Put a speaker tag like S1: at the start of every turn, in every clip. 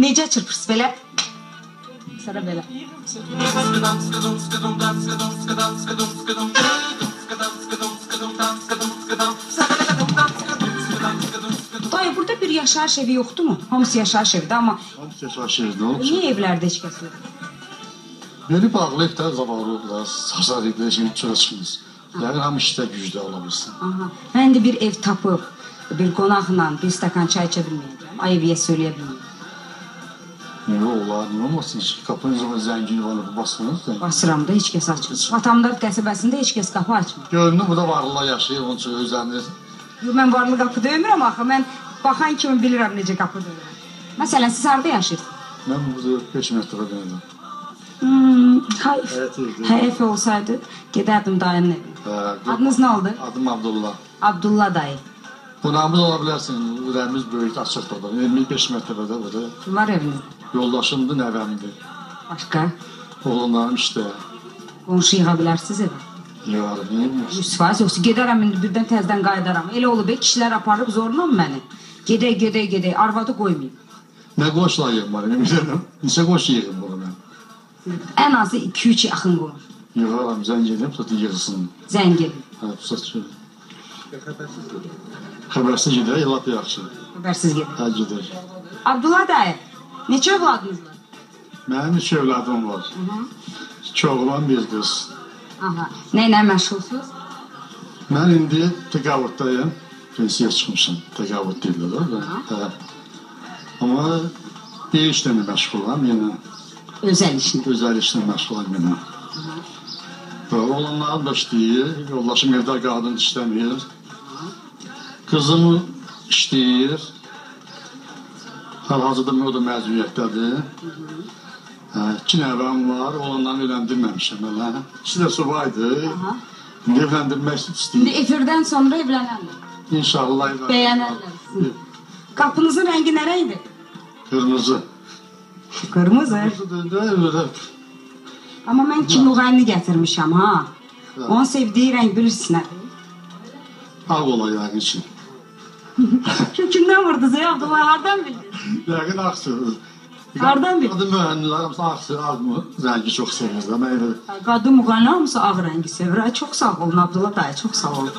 S1: Necə çırpırsınız belə? Sıra belə. Dayı, burada bir yaşayış evi yoxdur mu? Hamısı yaşayış evidir, amma...
S2: Hamısı yaşayış evi, nə olub?
S1: Niyə evlərdə heç kəs yox?
S2: Neri bağlı evdə zavarlıqlar, sazar evdə şimdi çölə çıxmız. Yəni, hamı işdə gücdə ola bilsin.
S1: Mən də bir ev tapıb, bir qonaqla bir stəkan çay içə bilməyəcəm. Ay eviyə söyləyə bilməyəcəm.
S2: Niyə olar, niyə olmasın? Qapının zaman zəngini var, basmınız.
S1: Basıram da, heç kəs açmır. Atamdar qəsəbəsində heç kəs qapı açmır.
S2: Görünür, burada varlılar yaşayır, onun üçün özlərini...
S1: Mən varlı qapı döymürəm axı, mən baxan kimi bilirəm necə qapı döyürəm. Məsələn, siz harada yaşayırsınız?
S2: Mən burada 5 metrə dönürəm.
S1: Həyəf olsaydı, gedərdim dayının evinə. Adınız nə oldu?
S2: Adım Abdullah.
S1: Abdullah dayı.
S2: Qonağımız ola bilərsin, ürəyimiz böyük, açıqdır da. 25 metrədə burada.
S1: Kim var evinizdə?
S2: Yoldaşımdır, nəvəmdir.
S1: Başqa?
S2: Oğlanlarım işdə.
S1: Qonşu yığa bilərsiniz evə?
S2: Yığarım, niyə bilmirsin?
S1: 100% yoxsa gedərəm, indi birdən təzdən qayıdaram. Elə olub, kişilər aparıb zorla məni. Gedək, arvadı qoymayayım.
S2: Nə qoşlar yığım var, emin neçə qoş yığım bunu mən?
S1: Ən azı 2-3 yaxın qonşu.
S2: Yığaram, zəng edeyim, sonra yığılsın.
S1: Zəng edin.
S2: Hə, pusat şöyle. Xəbərsiz gedək, lap yaxşı.
S1: Xəbərsiz gedin.
S2: Hə, gedək.
S1: Abdullah dayı, neçə övladınız var?
S2: Mənim 3 övladım var. 2 oğlan, 1 qız.
S1: Nə ilə məşğulsuz?
S2: Mən indi təqavvüddəyim. Pensiya çıxmışım, təqavvüd deyirlər da. Amma bir işlə məşğulam yenə.
S1: Özəl işlə?
S2: Özəl işlə məşğulam yenə. Oğlanlarım da işləyir, yoldaşım evdə qadın işləmir. Qızım işləyir. Hal-hazırda o da məzuniyyətdədir. 2 nəvəm var, oğlanlarını evləndirməmişəm elə. İkisi də subaydı. İndi evləndirmək istəyir.
S1: İndi efirdən sonra evlənərlər.
S2: İnşallah evləndirmək.
S1: Bəyənərlər. Qapınızın rəngi nə rəngdir?
S2: Qırmızı.
S1: Qırmızı? Amma mən kiloğayını gətirmişəm, ha. Onun sevdiyi rəng bilirsiniz nədir?
S2: Ağ ola yəqin ki.
S1: Kimdən vurdunuz ya Abdullah, hardan bildiniz?
S2: Yəqin ağsınız.
S1: Hardan bildiniz?
S2: Qadın müğənnilər hamısı ağsı, ağ rəngi çox sevirlər.
S1: Qadın müğənnilər hamısı ağ rəngi sevir. Çox sağ olun Abdullah dayı, çox sağ olun.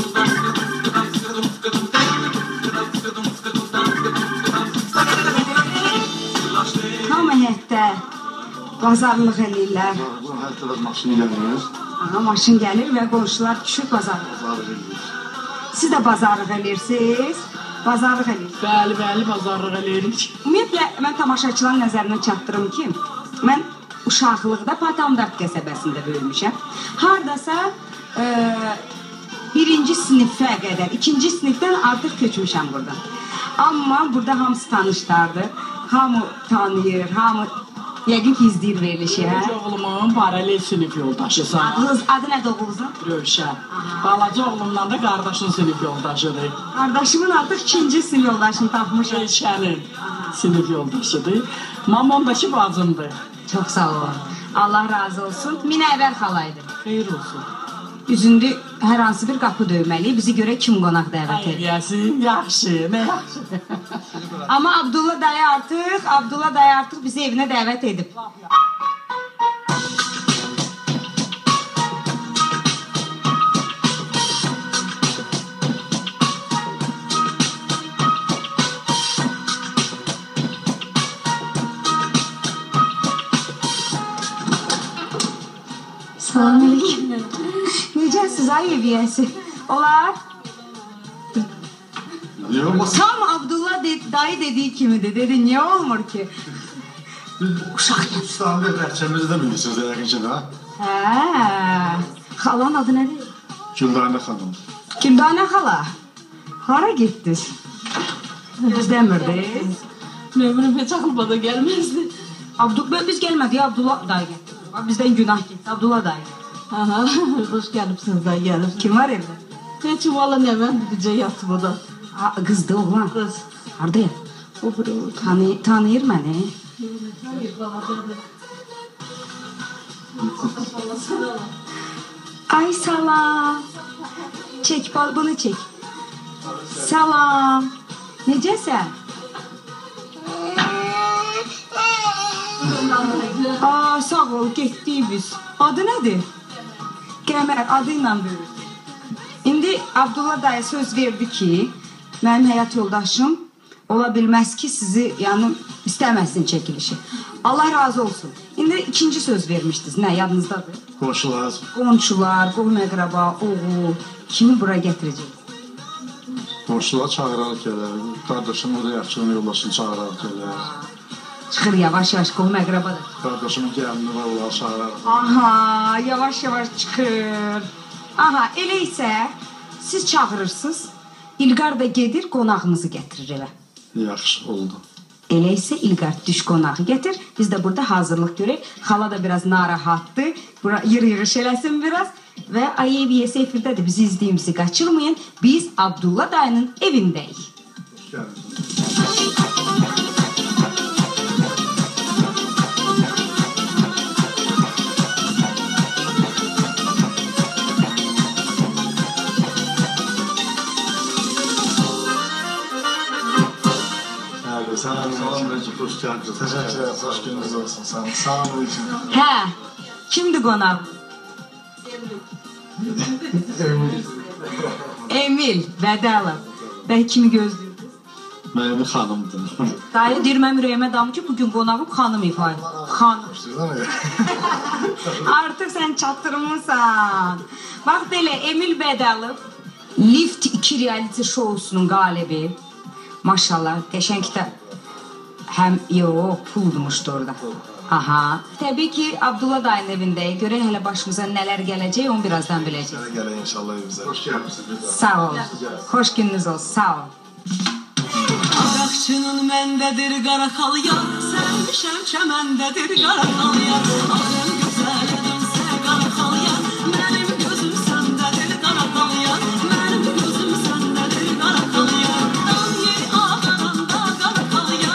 S1: Hamı həyətdə bazarlıq eləyirlər.
S2: Hər tərəf maşın gəlir.
S1: Maşın gəlir və qonşular düşür bazarlıq. Siz də bazarlıq eləyirsiniz? Bazarlıq eləyirsiniz?
S3: Bəli, bazarlıq eləyirik.
S1: Ümumiyyətlə, mən tamaşaçıların nəzərinə çatdırım ki, mən uşaqlıqda Patamdart qəsəbəsində böyümüşəm. Haradasa 1-ci sinifə qədər, 2-ci sinifdən artıq köçmüşəm buradan. Amma burada hamısı tanışlardır, hamı tanıyır, hamı yəqin ki izləyir verilişi, hə?
S3: Oğlumun paralel sinif yoldaşısan.
S1: Adı nədir oğlunuzun?
S3: Rövşən. Balaca oğlumdan da qardaşın sinif yoldaşıdır.
S1: Qardaşımın artıq 2-ci sinif yoldaşını tapmışam.
S3: Rövşənin sinif yoldaşıdır. Mamondakı bacımdır.
S1: Çox sağ olun. Allah razı olsun. Minəvər xalaydır.
S3: Xeyir olsun.
S1: Üzündü hər hansı bir qapı dövməli. Bizi görə kim qonaq dəvət edir?
S3: Yəsin, yaxşı, nə yaxşı.
S1: Amma Abdullah dayı artıq bizi evinə dəvət edib. Salamünaleyküm. Necəsiz ay eviyəsi? Olar? Tam Abdullah dayı dediği kimidir. Dedi, niye olmur ki? Uşaq gəlir.
S2: İstanbul rəhçəmizi də bilirsiniz, yəqin ki, ha?
S1: Hə. Xalanın adı nədir?
S2: Güldanə xanım.
S1: Güldanə xala. Hara getdiniz? Düzdəmirdiniz?
S3: Mənim heç ağlıma da gəlməzdi.
S1: Biz gəlmədik, Abdullah dayı getdi. Bizdən günah getdi, Abdullah dayı.
S3: Aha, hoş gəlibsiniz da gəlib.
S1: Kim var evdə?
S3: Heç valla nə mən bircə yatıb o da.
S1: Qızdı, oğlan.
S3: Qız.
S1: Harada yat?
S3: O bura oldu.
S1: Tanıyır məni?
S3: Hayır, babadadır.
S1: Ay salam. Çek, bunu çek. Salam. Necəsən? Aa, sağ ol, getdik biz. Adı nədir? Qəmər, adı ilə böyük. İndi Abdullah dayı söz verdi ki, mənim həyat yoldaşım ola bilməz ki, sizi yəni istəməsin çəkilişi. Allah razı olsun. İndi ikinci söz vermişdiniz. Nə, yadınızdadır?
S2: Qonşular,
S1: Qonşular, qohum-əqraba, oğul, kimi bura gətirəcək?
S2: qonşular çağırarıq gələr. Qardaşım orada yaxşılığını yoldaşını çağırarıq gələr.
S1: Çıxır yavaş-yavaş qohum-əqraba da.
S2: Qardaşımın gəlini var, onları çağırarıq.
S1: Aha, yavaş-yavaş çıxır. Aha, elə isə siz çağırırsınız, İlqar da gedir, qonağımızı gətirir evə.
S2: Yaxşı oldu.
S1: Elə isə İlqar düş qonağı gətir, biz də burada hazırlıq görək. Xala da biraz narahatdır, yığış eləsin biraz. Və Ayeviye Seyfirdədir, bizi izləyin, bizi qaçırmayın. Biz Abdullah dayının evindəyik.
S2: Gəlin. Salamünaleyküm, hoş geldiniz.
S4: Teşekkür ederim, hoş gününüz olsun. Salamünaleyküm.
S1: Hə, kimdir qonaq? Emil Bədəlov. Bəy kimi gözləyirdi?
S2: Mənim xanımdır.
S1: Dayı deyir, mən ürəyimə damı ki, bugün qonağım xanım ifadə. Xanım. Artıq sən çatdırmırsan. Bax belə, Emil Bədəlov, Lift 2 reality şousunun qalibi. Maşallah, qəşəngdə həm yox, pul udmuşdu orada. Aha. Təbii ki, Abdullah dayının evindəyik. Görək hələ başımıza nələr gələcək, onu birazdan biləcək.
S4: Gəlin inşallah evimizə.
S2: Hoş geldiniz.
S1: Sağ ol. Xoş gününüz olsun. Sağ ol.
S3: Ağaqçının məndədir qara xalya, sərmişəm çəməndədir qara xalya. Ağın gözələ dönsə qara xalya, mənim gözüm səndədir qara xalya. Mənim gözüm səndədir qara xalya. Dan yeri ağaranda qara xalya.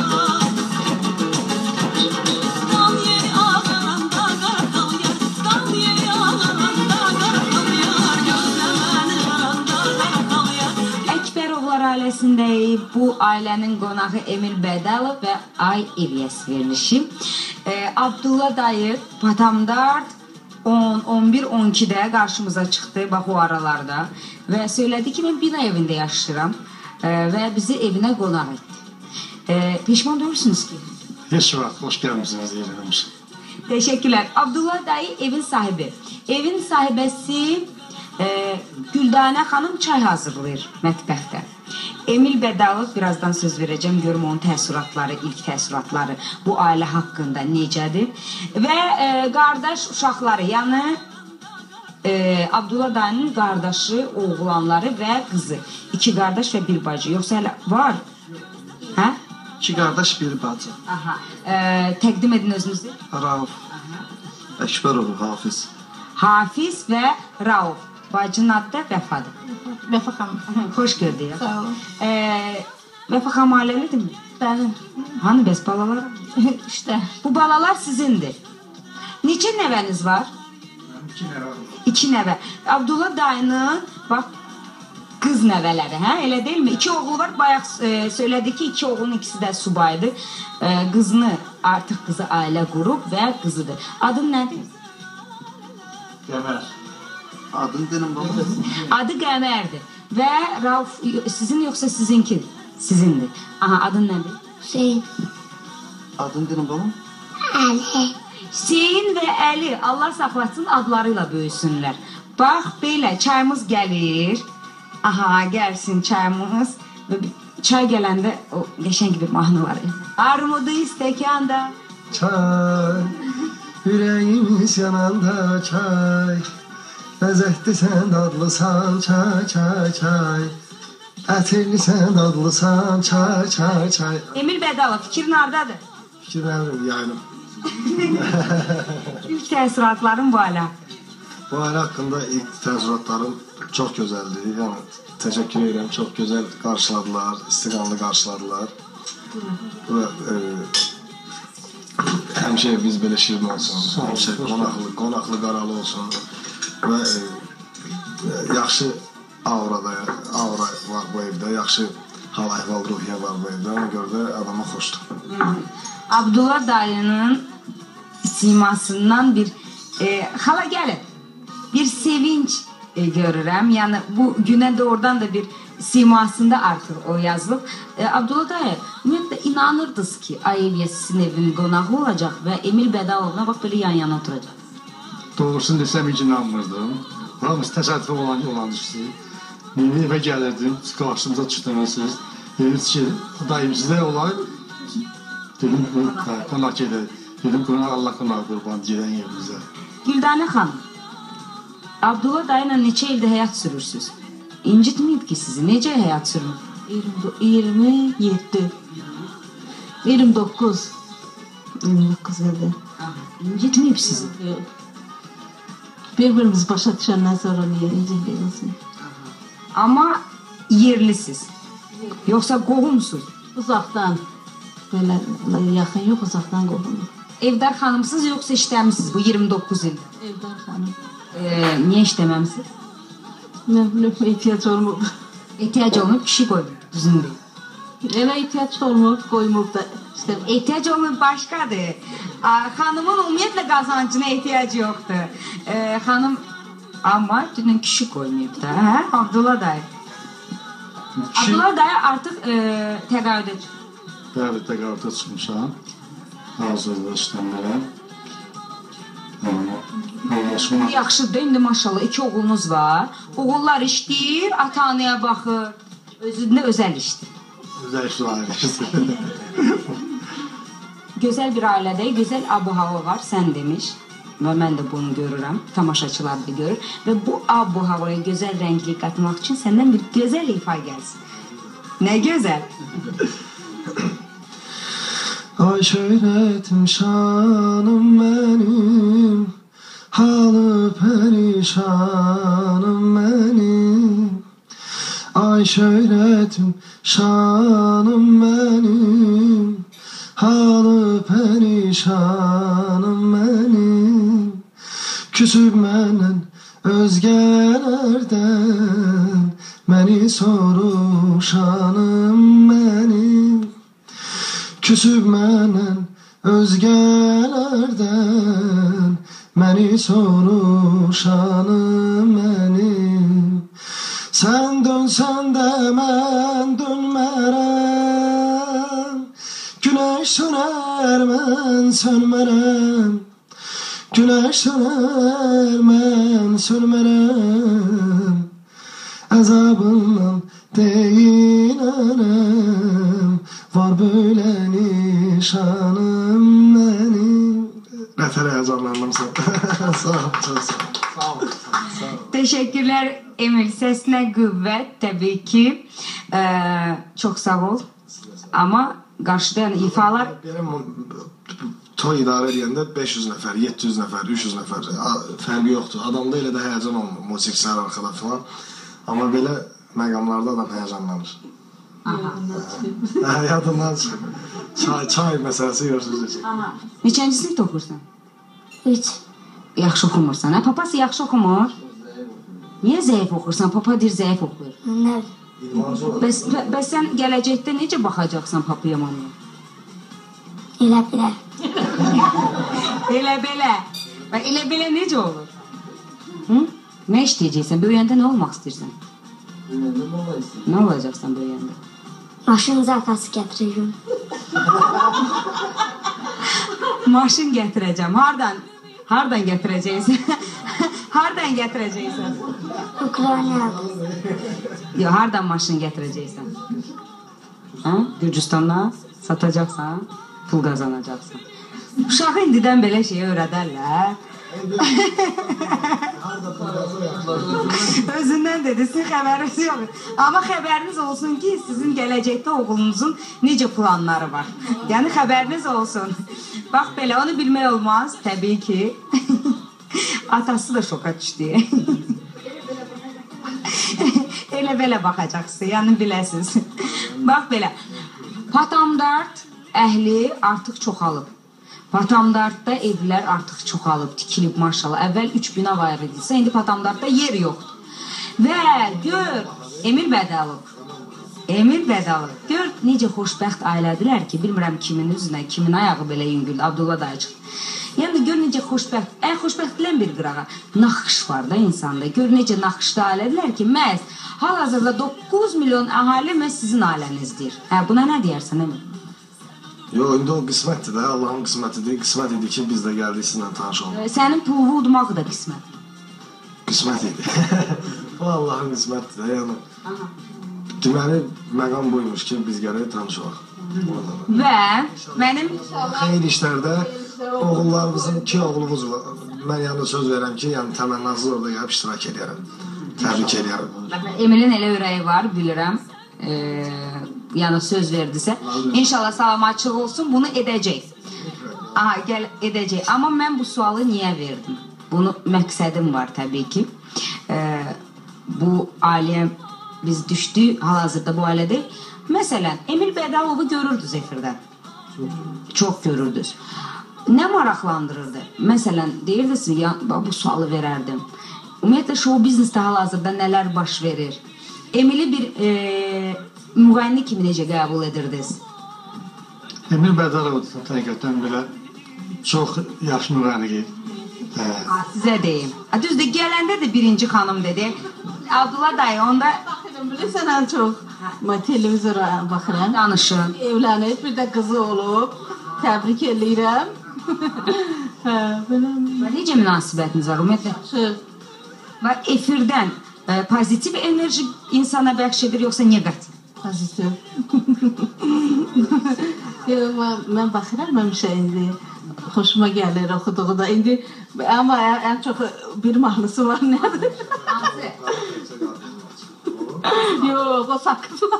S3: Dan yeri ağaranda qara xalya. Dan yeri ağaranda qara xalya. Gözləməni aranda qara xalya.
S1: Əkbərovlar ailəsindəyik. Bu ailənin qonağı Emil Bədəlov və Ay İlyas verilişi. Abdullah dayı Patamdard 10, 11, 12-də qarşımıza çıxdı, bax o aralarda. Və söylədi ki, mən bina evində yaşayıram və bizi evinə qonaq etdi. Peşman doğursunuz ki?
S2: Heç vaxt, hoş gəlmişsiniz deyirəm.
S1: Teşekkürler. Abdullah dayı evin sahibi. Evin sahibəsi Güldanə xanım çay hazırlayır mətbəxdə. Emil Bədəlov birazdan söz verəcəm, görüm onun təəssüratları, ilk təəssüratları bu ailə haqqında necədir. Və qardaş uşaqları, yəni Abdullah dayının qardaşı, oğlanları və qızı. 2 qardaş və 1 bacı. Yoxsa hələ var? Hə?
S4: 2 qardaş, 1 bacı.
S1: Aha. Təqdim edin özünüzü.
S4: Rauf. Əkbəroğlu, Hafiz.
S1: Hafiz və Rauf. Bacının adı da Vəfadır.
S3: Vəfa xanım.
S1: Xoş gördük.
S3: Sağ olun.
S1: Vəfa xanım ailəlidirmi?
S3: Bəli.
S1: Hani bəs balalar?
S3: İşte.
S1: Bu balalar sizindir. Neçə nəvəniz var? 2 nəvə. Abdullah dayının bax qız nəvələri, hə? Elə deyilmi? 2 oğlu var. Bayaq söylədi ki, 2 oğlun ikisi də subaydır. Qızını, artıq qızı ailə qurub və qızıdır. Adın nədir?
S2: Qəmər.
S4: Adın dedim baba.
S1: Adı Qəmərdir. Və Rauf sizin yoxsa sizinki? Sizindir. Aha, adın nədir?
S5: Hüseyin,
S4: Adın dedim baba.
S5: Ali,
S1: Hüseyin və Əli, Allah saxlasın, adlarıyla böyüsünlər. Bax, belə, çayımız gəlir. Aha, gəlsin çayımız. Çay gələndə o qəşəng bir mahnı var. Armudu stəkanda.
S4: Çay, yüreğimiz yananda çay. Bəzəkdi sən dadlısan çay, çay, çay. Ətirli sən dadlısan çay, çay, çay.
S1: Emil Bədəlov, fikrin hardadır?
S4: Fikirlərim yayılım.
S1: İlk təəssüratların bu ailə.
S4: Bu ailə haqqında ilk təəssüratlarım çox gözəldir. Yəni, təşəkkür edirəm, çox gözəl qarşıladılar, istiqamlı qarşıladılar. Və həmişə biz belə şirin olsun, həmişə qonaqlı, qaralı olsun. Və yaxşı aura var bu evdə, yaxşı hal-əhval, ruhiyyə var bu evdə. Ona görə də adama xoşdur.
S1: Abdullah dayının simasından bir hala gəlin. Bir sevinç görürəm. Yəni bu günə doğrudan da bir simasında artıq o yazılıb. Abdullah dayı, ümumiyyətlə inanırdınız ki, Ayelya sizin evin qonağı olacaq və Emil Bədalovla bax belə yan-yana oturacaq.
S2: Doğrusunu desəm hiç inanmırdım. Hamısı təsadüf olan işdir. Evə gəlirdim, qarşımıza çıxdınız. Dediniz ki, dayım sizdə olay. Dedim, qonaq gedək. Dedim, qonaq Allah qonaq qurban gedən yerimizə.
S1: Güldanə xanım, Abdullah dayıyla neçə ildə həyat sürürsünüz? İncitməyib ki sizi, necə həyat sürür?
S3: 27 29 ildir.
S1: İncitməyib sizi.
S3: Bir-birimiz başa düşəndən sonra niyə inciləyirsin?
S1: Amma yerlisiz. Yoxsa qohumsuz.
S3: Uzaqdan, belə yaxın yox, uzaqdan qohum.
S1: Evdar xanımsız yoxsa işləmişsiniz bu 29 il?
S3: Evdar xanım.
S1: Niyə işləməmisiniz?
S3: Nə bilim, ehtiyac olmur.
S1: Ehtiyac olmayıb, kişi qoyub, düzündür.
S3: Elə ehtiyac olmur, qoymur da. İşte,
S1: Ehtiyac olmayıb başqadır. Xanımın ümumiyyətlə qazancına ehtiyac yoxdur. Xanım, amma dünən kişi qoymayıb da, hə? Abdullah dayı. Abdullah dayı artıq təqaüdə çıxır.
S2: Bəli, təqaüdə çıxmışam. Hazırda işləmirəm.
S1: Yaxşıdır, indi maşallah 2 oğlunuz var. Oğullar işləyir, ata-anaya baxır. Özündə özəl işdir.
S2: Özəl işlə ayrışdır.
S1: Gözəl bir ailədəyik, gözəl abu-hava var, sən demiş. Və mən də bunu görürəm, tamaşaçılar da görür. Və bu abu-havaya gözəl rənglik qatmaq üçün səndən bir gözəl ifa gəlsin. Nə gözəl?
S4: Ay şöhretim şanım benim, halı perişanım benim. Ay şöhretim şanım benim, halı perişanım benim. Küsüb məndən özgələrdən, məni soruşanım benim. Küsüb məndən özgələrdən, məni soruşanım mənim. Sən dönsən də mən dönmərəm, Güneş söner mən sönmərəm, Güneş söner mən sönmərəm. Əzabından deyinərəm, var böyle nişanım benim. Nətər həyəcanlandım sən. Sağ ol, çok sağ ol. Sağ ol.
S1: Teşekkürler Emil. Sesine qüvvət təbii ki. Çok sağ ol. Ama qarşıda yəni ifalar...
S4: Benim toy idarə edəndə 500 nəfər, 700 nəfər, 300 nəfər fərqi yoxdur. Adamda elə də həyəcan olmur, musikçilər arkada falan. Amma belə məqamlarda adam həyəcanlanır. Yadından çıxır. Çay məsələsi görürsünüz.
S1: Neçənci sinifdə oxursan?
S5: 3.
S1: Yaxşı oxumursan, hə? Papası yaxşı oxumur. Niyə zəif oxursan? Papa deyir zəif oxuyur.
S5: Nə?
S1: Bəs sən gələcəkdə necə baxacaqsan papaya mamaya?
S5: Elə belə.
S1: Elə-belə. Elə-belə necə olur? Hı? Nə işləyəcəksən? Böyüyəndə nə olmaq istəyirsən? Nə olacaqsan böyüyəndə?
S5: Maşın zakası gətirəcəm.
S1: Maşın gətirəcəm. Hardan? Hardan gətirəcəksən? Hardan gətirəcəksən?
S5: Ukraynadan.
S1: Yox, hardan maşın gətirəcəksən? Hə? Gürcüstandan satacaqsan, pul qazanacaqsan. Uşağı indidən belə şeyə öyrədərlər. Özündən dedi, sizin xəbəriniz yox. Amma xəbəriniz olsun ki, sizin gələcəkdə oğlunuzun necə planları var. Yəni xəbəriniz olsun. Bax belə, onu bilmək olmaz, təbii ki. Atası da şoka düşdü. Elə-belə baxacaqsın, yəni biləsiniz. Bax belə, Patamdart əhli artıq çoxalıb. Patamdartda evlər artıq çoxalıb, tikilib maşallah. Əvvəl 3 bina var idisə, indi Patamdartda yer yoxdur. Və gör, Emil Bədalov, Emil Bədalov. Gör necə xoşbəxt ailədilər ki, bilmirəm kimin üzünə, kimin ayağı belə yüngüldü, Abdullah dayıcıq. Yəni gör necə xoşbəxt, xoşbəxtlən bir qırağa naxış var da insanda. Gör necə naxışlı ailədilər ki, məhz hal-hazırda 9 milyon əhali məhz sizin ailənizdir. Buna nə deyərsən Emil?
S4: Yox, indi o qismətdir də, Allahın qismətidir. Qismət idi ki, biz də gəldik sizinlə tanış olduq.
S1: Sənin pulu udmaq da qismət.
S4: Qismət idi. Bu Allahın qismətidir də, yəni. Deməli, məqam buymuş ki, biz gələk tanış olaq.
S1: Və mənim
S4: xeyir işlərdə oğullarımızın 2 oğlumuz var. Mən yəni söz verəm ki, yəni təmənnasız orada gəlib iştirak edərəm. Təbrik edərəm.
S1: Emilin elə ürəyi var, bilirəm. Yəni söz verdisə. İnşallah salamatçılıq olsun, bunu edəcək. Gəl edəcək. Amma mən bu sualı niyə verdim? Bunu məqsədim var təbii ki. Bu ailəyə biz düşdük, hal-hazırda bu ailədə. Məsələn, Emil Bədalovu görürdünüz efirdən. Çox görürdünüz. Nə maraqlandırırdı? Məsələn, deyirdiniz ki, bu sualı verərdim. Ümumiyyətlə, show biznesdə hal-hazırda nələr baş verir? Emili bir müğənni kimi necə qəbul edirdiniz?
S2: Emil Bədalov həqiqətən belə çox yaxşı müğənnidir.
S1: Sizə deyim. Düzdür, gələndə də birinci xanım dedi. Abdullah dayı, onda...
S3: Bilirsən, ən çox televizora baxıram.
S1: Danışın.
S3: Evlənib, bir də qızı olub. Təbrik eləyirəm.
S1: Necə münasibətiniz var? Ümumiyyətlə, efirdən pozitiv enerji insana bəxş edir, yoxsa negativ?
S3: Pozitiv. Mən baxıram, həmişə indi xoşuma gəlir oxuduğu da. İndi, amma ən çox bir mahnısı var, nədir? Yox, o sakızlar.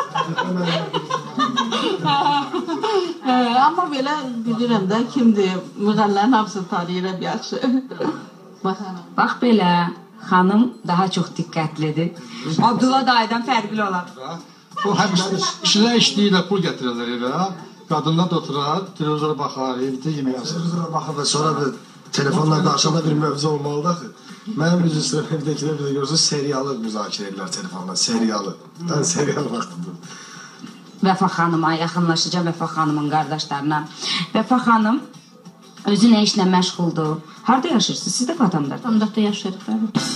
S3: Amma belə bilirəm də kimdir, müğənnilərin hamısını tanıyırım yaxşı.
S1: Bax belə, xanım daha çox diqqətlidir. Abdullah dayıdan fərqli olar.
S2: O həmişə işlə işləyirlər, pul gətirirlər evə. Qadınlar da oturar, televizora baxar, evdə yemək yazır.
S4: Televizora baxır və sonra bir telefonla danışanda bir mövzu olmalıdır axı. Mənim üzr istəyirəm, evdəkilər bir də görürsünüz, serialı müzakirə edirlər telefonla, serialı. Mən serial vaxtıdır.
S1: Vəfa xanıma yaxınlaşacağım, Vəfa xanımın qardaşlarına. Vəfa xanım özü nə işlə məşğuldur? Harada yaşırsınız? Siz də Batamda?
S3: Batamda yaşayırıq.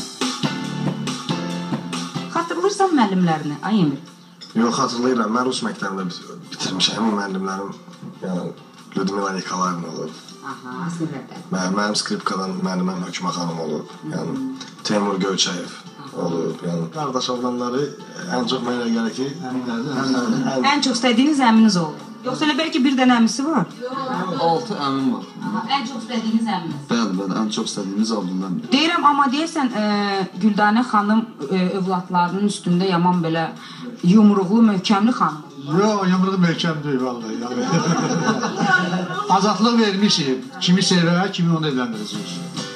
S1: Xatırlayırsan müəllimlərini, ay Emil?
S4: Yox, xatırlayıram. Mən Rus məktəbində bitirmişəm. Müəllimlərim Lyudmila Nikolayevna olub.
S1: Aha, sinirlərdə.
S4: Mənim skripkadan müəlliməm Hökümə xanım olub. Yəni, Teymur Göyçəyev olub. Yəni, qardaş oğlanları ən çox mənə gəlir ki,
S1: ən çox istədiyiniz əminiz oldu. Yoxsa elə bəlkə bir dənə əmisi var?
S6: 6 əmim var.
S1: Ən çox istədiyiniz əminiz.
S6: Bəli, ən çox istədiyimiz Abdullahdır.
S1: Deyirəm, amma deyəsən, Güldanə xanım övladlarının üstündə yaman belə yumruqlu, möhkəmli xanım.
S2: Yox, yumruğu möhkəm deyil, vallahi. Azadlıq vermişik. Kimi sevər, kimi onu evləndirəcək.